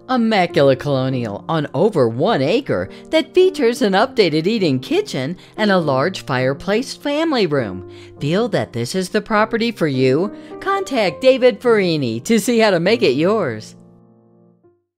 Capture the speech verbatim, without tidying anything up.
Immaculate Colonial on over one acre that features an updated eating kitchen and a large fireplace family room. Feel that this is the property for you? Contact David Ferrini to see how to make it yours.